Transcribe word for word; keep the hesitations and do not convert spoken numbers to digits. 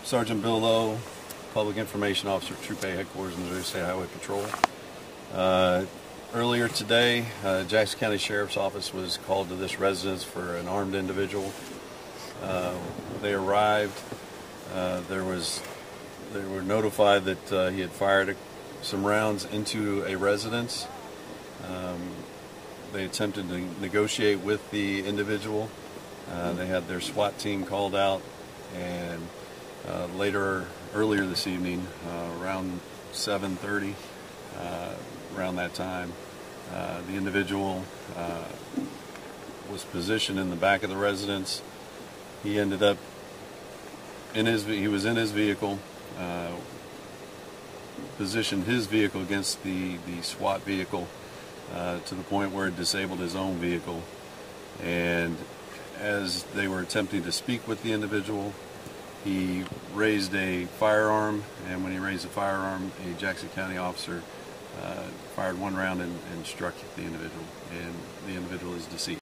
Sergeant Bill Lowe, Public Information Officer, Troop A Headquarters, Missouri State Highway Patrol. Uh, earlier today, uh, Jackson County Sheriff's Office was called to this residence for an armed individual. Uh, they arrived. Uh, there was, they were notified that uh, he had fired a, some rounds into a residence. Um, they attempted to negotiate with the individual. Uh, they had their SWAT team called out, and uh, later, earlier this evening, uh, around seven thirty, uh, around that time, uh, the individual uh, was positioned in the back of the residence. He ended up in his he was in his vehicle, uh, positioned his vehicle against the the SWAT vehicle uh, to the point where it disabled his own vehicle. And as they were attempting to speak with the individual, he raised a firearm, and when he raised a firearm, a Jackson County officer uh, fired one round and, and struck the individual, and the individual is deceased.